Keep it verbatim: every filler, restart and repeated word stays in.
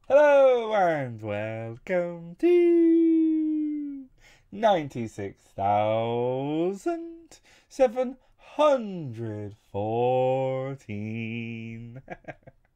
Hello and welcome to ninety-six thousand seven hundred fourteen.